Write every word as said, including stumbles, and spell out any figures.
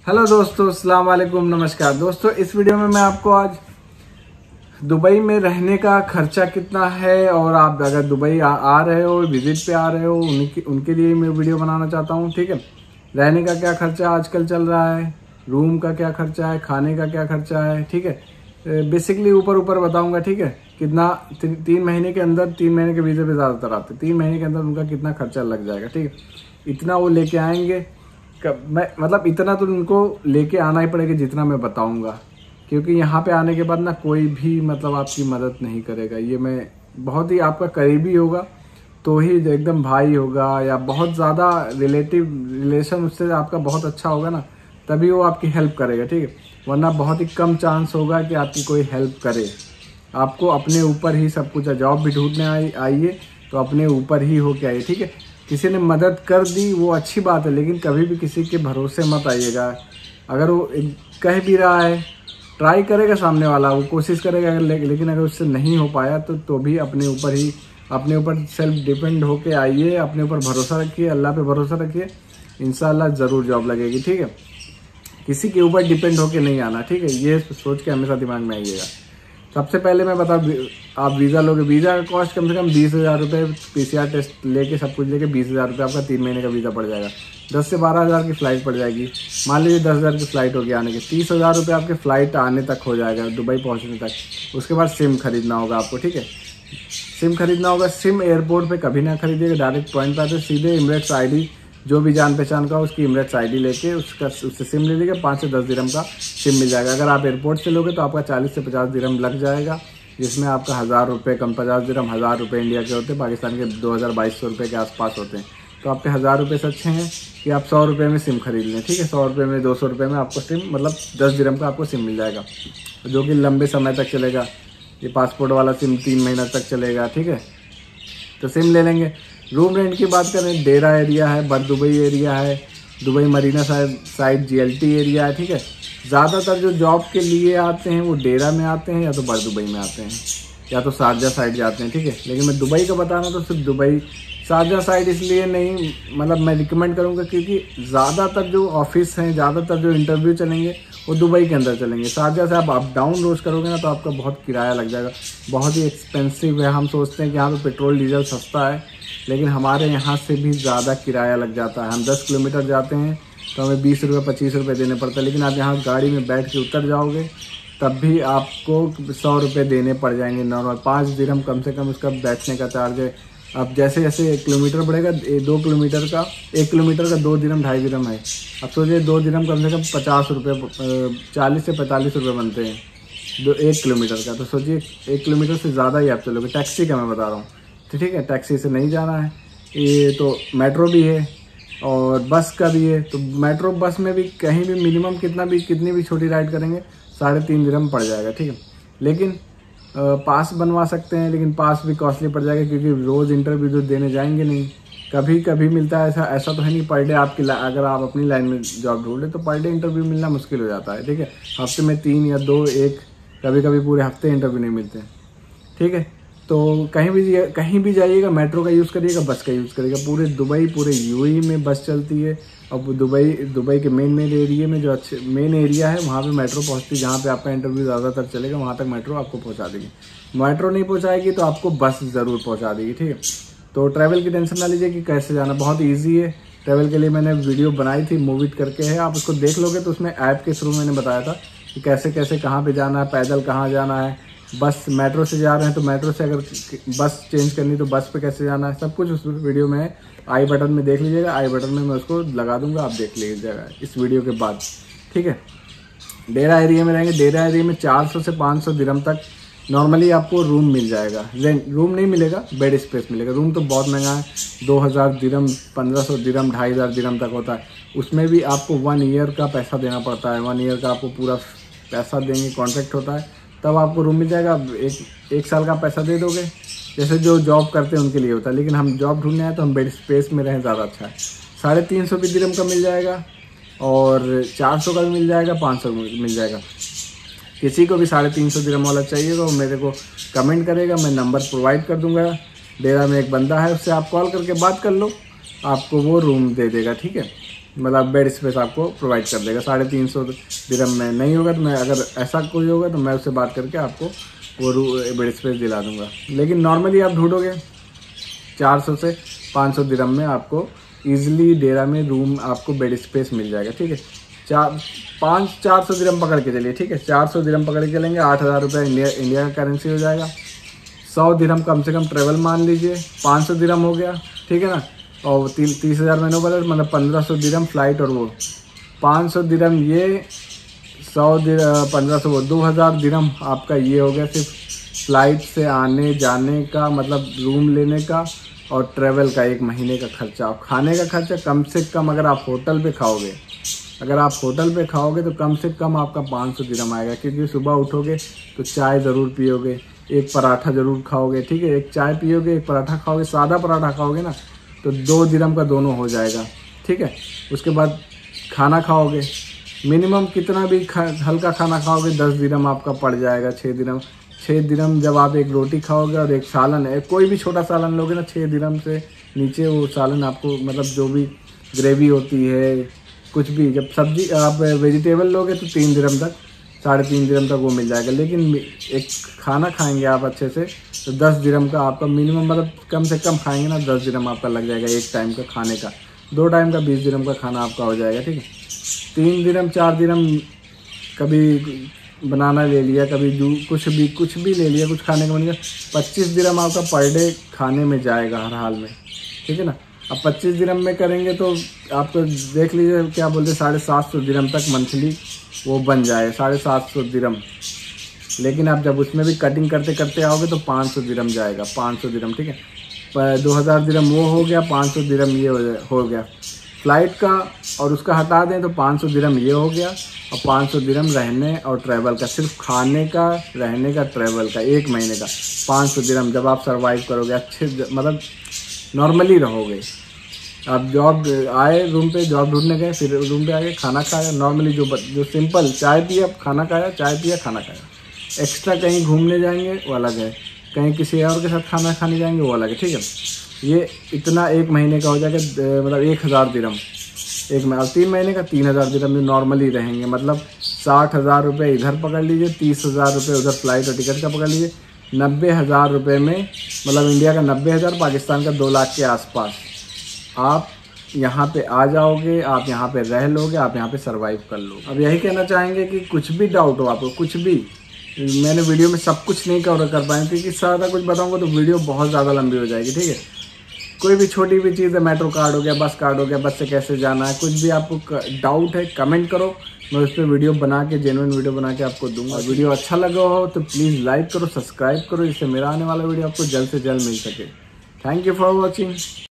Hello दोस्तों, अस्सलाम वालेकुम, नमस्कार दोस्तों। इस वीडियो में मैं आपको आज दुबई में रहने का खर्चा कितना है और आप अगर दुबई आ, आ रहे हो, विजिट पे आ रहे हो, उनकी उनके लिए मैं वीडियो बनाना चाहता हूँ। ठीक है, रहने का क्या खर्चा आजकल चल रहा है, रूम का क्या खर्चा है, खाने का क्या खर्चा है। ठीक है, बेसिकली ऊपर ऊपर बताऊंगा। ठीक है, कितना ती, तीन महीने के अंदर, तीन महीने के वीज़े पे ज़्यादातर आते हैं, तीन महीने के अंदर उनका कितना खर्चा लग जाएगा। ठीक है, इतना वो लेके आएंगे। कब मैं मतलब इतना तो उनको लेके आना ही पड़ेगा जितना मैं बताऊंगा, क्योंकि यहाँ पे आने के बाद ना कोई भी मतलब आपकी मदद नहीं करेगा। ये मैं बहुत ही आपका करीबी होगा तो ही, एकदम भाई होगा या बहुत ज़्यादा रिलेटिव रिलेशन उससे आपका बहुत अच्छा होगा ना, तभी वो आपकी हेल्प करेगा। ठीक है, वरना बहुत ही कम चांस होगा कि आपकी कोई हेल्प करे। आपको अपने ऊपर ही सब कुछ है। जॉब भी ढूंढने आई आइए तो अपने ऊपर ही होके आइए। ठीक है, किसी ने मदद कर दी वो अच्छी बात है, लेकिन कभी भी किसी के भरोसे मत आइएगा। अगर वो कह भी रहा है, ट्राई करेगा सामने वाला, वो कोशिश करेगा, लेकिन अगर उससे नहीं हो पाया तो तो भी अपने ऊपर ही, अपने ऊपर सेल्फ डिपेंड होके आइए। अपने ऊपर भरोसा रखिए, अल्लाह पे भरोसा रखिए, इंशाल्लाह ज़रूर जॉब लगेगी। ठीक है, किसी के ऊपर डिपेंड होके नहीं आना। ठीक है, ये सोच के हमेशा दिमाग में आइएगा। सबसे पहले मैं बता, आप वीज़ा लोगे, वीज़ा का कॉस्ट कम से कम बीस हज़ार रुपये, पीसीआर टेस्ट लेके सब कुछ लेके बीस हज़ार रुपये आपका तीन महीने का वीज़ा पड़ जाएगा। दस से बारह हज़ार की फ़्लाइट पड़ जाएगी। मान लीजिए दस हज़ार की फ़्लाइट होगी आने की, तीस हज़ार रुपये आपके फ़्लाइट आने तक हो जाएगा, दुबई पहुंचने तक। उसके बाद सिम खरीदना होगा आपको। ठीक है, सिम खरीदना होगा। सिम एयरपोर्ट पे कभी ना खरीदिएगा, डायरेक्ट पॉइंट पे आते सीधे इमरेट्स आईडी, जो भी जान पहचान का उसकी इमरेट्स आईडी लेके उसका उससे सिम ले लीजिएगा। पाँच से दस दिरहम का सिम मिल जाएगा। अगर आप एयरपोर्ट से लोगे तो आपका चालीस से पचास दिरहम लग जाएगा, जिसमें आपका हज़ार रुपये कम, पचास दिरहम हज़ार रुपये इंडिया के होते हैं, पाकिस्तान के दो हज़ार बाईस सौ रुपये के आसपास होते हैं। तो आपके हज़ार रुपये से अच्छे हैं कि आप सौ रुपये में सिम खरीद लें। ठीक है, सौ रुपये में, दो सौ रुपये में आपको सिम, मतलब दस दिरहम का आपको सिम मिल जाएगा, जो कि लंबे समय तक चलेगा। ये पासपोर्ट वाला सिम तीन महीना तक चलेगा। ठीक है, तो सिम ले लेंगे। रूम रेंट की बात करें, डेरा एरिया है, बर दुबई एरिया है, Dubai Marina side side JLT area है। ठीक है, ज़्यादातर जो जॉब के लिए आते हैं वो डेरा में आते हैं, या तो बर दुबई में आते हैं, या तो शारजा साइड जाते हैं। ठीक है, लेकिन मैं दुबई का बता रहा हूँ तो सिर्फ दुबई, शारजा साइड इसलिए नहीं, मतलब मैं रिकमेंड करूँगा क्योंकि ज़्यादातर जो ऑफिस हैं, ज़्यादातर जो इंटरव्यू चलेंगे वो दुबई के अंदर चलेंगे। शारजा से आप अप डाउन रोज करोगे ना तो आपका बहुत किराया लग जाएगा, बहुत ही एक्सपेंसिव है। हम सोचते हैं कि यहाँ पे पेट्रोल डीजल सस्ता है, लेकिन हमारे यहाँ से भी ज़्यादा किराया लग जाता है। हम दस किलोमीटर जाते हैं तो हमें बीस रुपये पच्चीस रुपये देने पड़ते हैं, लेकिन आप यहाँ गाड़ी में बैठ के उतर जाओगे तब भी आपको सौ रुपये देने पड़ जाएंगे नॉर्मल। पाँच दिरहम कम से कम उसका बैठने का चार्ज है। अब जैसे जैसे एक किलोमीटर बढ़ेगा, दो किलोमीटर का एक किलोमीटर का दो दिरहम ढाई दिरहम है। अब सोचिए दो दिरहम कम से कम पचास रुपये, चालीस से पैंतालीस रुपये बनते हैं दो एक किलोमीटर का। तो सोचिए एक किलोमीटर से ज़्यादा ही आप चलोगे। टैक्सी का मैं बता रहा हूँ, तो ठीक है, टैक्सी से नहीं जाना है। ये तो मेट्रो भी है और बस का भी है। तो मेट्रो बस में भी कहीं भी मिनिमम कितना भी कितनी भी छोटी राइड करेंगे साढ़े तीन दिरहम पड़ जाएगा। ठीक है, लेकिन पास बनवा सकते हैं, लेकिन पास भी कॉस्टली पड़ जाएगा, क्योंकि रोज़ इंटरव्यू तो देने जाएंगे नहीं। कभी कभी मिलता है, ऐसा ऐसा तो है नहीं पर डे आपकी, अगर आप अपनी लाइन में जॉब ढूंढे तो पर डे इंटरव्यू मिलना मुश्किल हो जाता है। ठीक है, हफ्ते में तीन या दो, एक, कभी कभी पूरे हफ्ते इंटरव्यू नहीं मिलते। ठीक है, तो कहीं भी कहीं भी जाइएगा मेट्रो का यूज़ करिएगा, बस का यूज़ करिएगा। पूरे दुबई, पूरे यूएई में बस चलती है। और दुबई दुबई के मेन मेन एरिया में, जो अच्छे मेन एरिया है वहाँ पे मेट्रो पहुँचती है। जहाँ पे आपका इंटरव्यू ज़्यादातर चलेगा वहाँ तक मेट्रो आपको पहुँचा देगी। मेट्रो नहीं पहुँचाएगी तो आपको बस ज़रूर पहुँचा देगी। ठीक है, तो ट्रैवल की टेंशन ना लीजिए कि कैसे जाना, बहुत ईजी है। ट्रैवल के लिए मैंने वीडियो बनाई थी, मूविट करके है, आप उसको देख लोगे तो उसमें ऐप के थ्रू मैंने बताया था कि कैसे कैसे कहाँ पे जाना है, पैदल कहाँ जाना है, बस मेट्रो से जा रहे हैं तो मेट्रो से अगर बस चेंज करनी तो बस पे कैसे जाना है, सब कुछ उस वीडियो में आई बटन में देख लीजिएगा। आई बटन में मैं उसको लगा दूंगा, आप देख लीजिएगा इस वीडियो के बाद। ठीक है, डेरा एरिया में रहेंगे। डेरा एरिया में चार सौ से पाँच सौ दिरहम तक नॉर्मली आपको रूम मिल जाएगा। रूम नहीं मिलेगा, बेड स्पेस मिलेगा। रूम तो बहुत महंगा है, दो हज़ार दिरहम, पंद्रह सौ दिरहम, ढाई हज़ार दिरहम तक होता है। उसमें भी आपको वन ईयर का पैसा देना पड़ता है। वन ईयर का आपको पूरा पैसा देंगे, कॉन्ट्रैक्ट होता है, तब आपको रूम मिल जाएगा। एक एक साल का पैसा दे दोगे, जैसे जो जॉब करते हैं उनके लिए होता है, लेकिन हम जॉब ढूंढने आए तो हम बेड स्पेस में रहें, ज़्यादा अच्छा है। साढ़े तीन सौ भी दिरहम का मिल जाएगा और चार सौ का भी मिल जाएगा, पाँच सौ मिल जाएगा। किसी को भी साढ़े तीन सौ दिरहम वाला चाहिए तो मेरे को कमेंट करेगा, मैं नंबर प्रोवाइड कर दूंगा। डेरा में एक बंदा है, उससे आप कॉल करके बात कर लो, आपको वो रूम दे देगा। ठीक है, मतलब बेड स्पेस आपको प्रोवाइड कर देगा। साढ़े तीन सौ दिरहम में नहीं होगा तो मैं, अगर ऐसा कोई होगा तो मैं उससे बात करके आपको वो बेड स्पेस दिला दूंगा। लेकिन नॉर्मली आप ढूंढोगे चार सौ से पाँच सौ दिरहम में आपको ईजिली डेरा में रूम आपको बेड स्पेस मिल जाएगा। ठीक है, चार पाँच चार सौ दिरहम पकड़ के चलिए। ठीक है, चार सौ दिरहम पकड़ के चलेंगे, आठ हज़ार रुपये इंडिया इंडिया का करेंसी हो जाएगा। सौ दिरहम कम से कम ट्रेवल मान लीजिए, पाँच सौ दिरहम हो गया। ठीक है ना, और ती, तीस हज़ार महीनों बदल मतलब पंद्रह सौ दिरहम फ्लाइट और वो पाँच सौ दिरहम ये, सौ पंद्रह सौ वो दो हज़ार दिरहम आपका ये हो गया सिर्फ फ्लाइट से आने जाने का, मतलब रूम लेने का और ट्रैवल का एक महीने का खर्चा। और खाने का खर्चा कम से कम अगर आप होटल पे खाओगे अगर आप होटल पे खाओगे तो कम से कम आपका पाँच सौ दिरहम आएगा, क्योंकि सुबह उठोगे तो चाय ज़रूर पियोगे, एक पराठा ज़रूर खाओगे। ठीक है, एक चाय पियोगे, एक पराठा खाओगे, सादा पराठा खाओगे ना तो दो दिरहम का दोनों हो जाएगा। ठीक है, उसके बाद खाना खाओगे, मिनिमम कितना भी खा, हल्का खाना खाओगे दस दिरहम आपका पड़ जाएगा। छः दिरहम छः दिरहम जब आप एक रोटी खाओगे और एक सालन है, कोई भी छोटा सालन लोगे ना, छः दिरहम से नीचे वो सालन आपको, मतलब जो भी ग्रेवी होती है कुछ भी, जब सब्जी आप वेजिटेबल लोगे तो तीन दिरहम तक, साढ़े तीन दिरहम तक वो मिल जाएगा। लेकिन एक खाना खाएंगे आप अच्छे से तो दस दिरहम का आपका मिनिमम, मतलब कम से कम खाएंगे ना दस दिरहम आपका लग जाएगा एक टाइम का खाने का। दो टाइम का बीस दिरहम का खाना आपका हो जाएगा। ठीक है, तीन दिरहम चार दिरहम कभी बनाना ले लिया, कभी जू कुछ भी कुछ भी ले लिया, कुछ खाने का मन किया, पच्चीस दिरहम आपका पर डे खाने में जाएगा हर हाल में। ठीक है ना, अब पच्चीस दिरहम में करेंगे तो आपको देख लीजिए क्या बोलते हैं, साढ़े सात सौ दिरहम तक मंथली वो बन जाए, साढ़े सात सौ दिरहम। लेकिन आप जब उसमें भी कटिंग करते करते आओगे तो पाँच सौ दिरहम जाएगा, पाँच सौ दिरहम। ठीक है, दो हज़ार दिरहम वो हो गया, पाँच सौ दिरहम ये हो गया फ्लाइट का, और उसका हटा दें तो पाँच सौ दिरहम ये हो गया, और पाँच सौ दिरहम रहने और ट्रैवल का, सिर्फ खाने का, रहने का, ट्रैवल का एक महीने का पाँच सौ दिरहम। जब आप सर्वाइव करोगे अच्छे, मतलब नॉर्मली रहोगे। आप जॉब आए, रूम पे जॉब ढूंढने गए, फिर रूम पे आके खाना खाया, नॉर्मली जो जो सिंपल चाय पिया खाना खाया, चाय पिया खाना खाया। एक्स्ट्रा कहीं घूमने जाएंगे वो अलग है, कहीं किसी और के साथ खाना खाने जाएंगे वो अलग है। ठीक है, ये इतना एक महीने का हो जाएगा, मतलब एक हज़ार दिरहम एक महीने, और तीन महीने का तीन हज़ार दिरहम जो नॉर्मली रहेंगे, मतलब साठ हज़ार रुपये इधर पकड़ लीजिए, तीस हज़ार रुपये उधर फ्लाइट और टिकट का पकड़ लीजिए, नब्बे हज़ार रुपये में, मतलब इंडिया का नब्बे हज़ार, पाकिस्तान का दो लाख के आसपास आप यहाँ पे आ जाओगे, आप यहाँ पे रह लोगे, आप यहाँ पे सरवाइव कर लो। अब यही कहना चाहेंगे कि कुछ भी डाउट हो आपको, कुछ भी, मैंने वीडियो में सब कुछ नहीं कवर कर पाए क्योंकि सारा कुछ बताऊंगा तो वीडियो बहुत ज़्यादा लंबी हो जाएगी। ठीक है, कोई भी छोटी भी चीज़ है, मेट्रो कार्ड हो गया, बस कार्ड हो गया, बस से कैसे जाना है, कुछ भी आपको डाउट है कमेंट करो, मैं उस पर वीडियो बना के, जेन्युइन वीडियो बना के आपको दूंगा। वीडियो अच्छा लगा हो तो प्लीज़ लाइक करो, सब्सक्राइब करो, जिससे मेरा आने वाला वीडियो आपको जल्द से जल्द मिल सके। Thank you for watching.